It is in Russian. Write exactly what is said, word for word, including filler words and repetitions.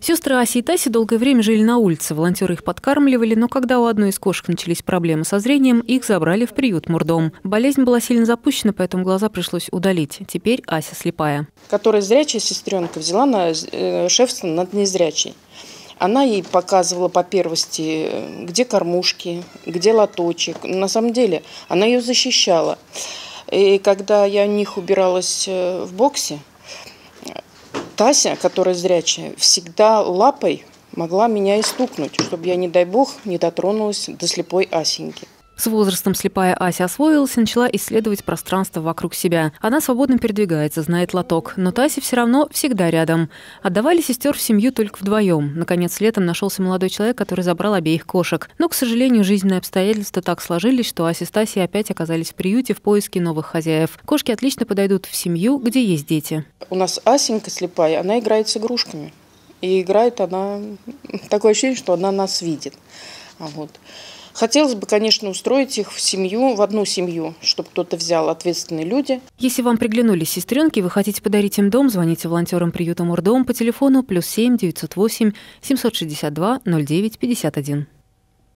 Сестры Ася и Тася долгое время жили на улице, волонтеры их подкармливали, но когда у одной из кошек начались проблемы со зрением, их забрали в приют-мурдом. Болезнь была сильно запущена, поэтому глаза пришлось удалить. Теперь Ася слепая. Которая зрячая сестренка взяла на шефство над незрячей. Она ей показывала по первости, где кормушки, где лоточек. На самом деле она ее защищала. И когда я у них убиралась в боксе, Тася, которая зрячая, всегда лапой могла меня и стукнуть, чтобы я, не дай бог, не дотронулась до слепой Асеньки. С возрастом слепая Ася освоилась и начала исследовать пространство вокруг себя. Она свободно передвигается, знает лоток, но Тася все равно всегда рядом. Отдавали сестер в семью только вдвоем. Наконец, летом нашелся молодой человек, который забрал обеих кошек. Но, к сожалению, жизненные обстоятельства так сложились, что Ася с Тасей опять оказались в приюте в поиске новых хозяев. Кошки отлично подойдут в семью, где есть дети. У нас Асенька слепая, она играет с игрушками. И играет она... Такое ощущение, что она нас видит. Вот. Хотелось бы, конечно, устроить их в семью, в одну семью, чтобы кто-то взял, ответственные люди. Если вам приглянулись сестренки, вы хотите подарить им дом, звоните волонтерам приюта Мурдом по телефону плюс семь девятьсот восемь семьсот шестьдесят два ноль девять пятьдесят один.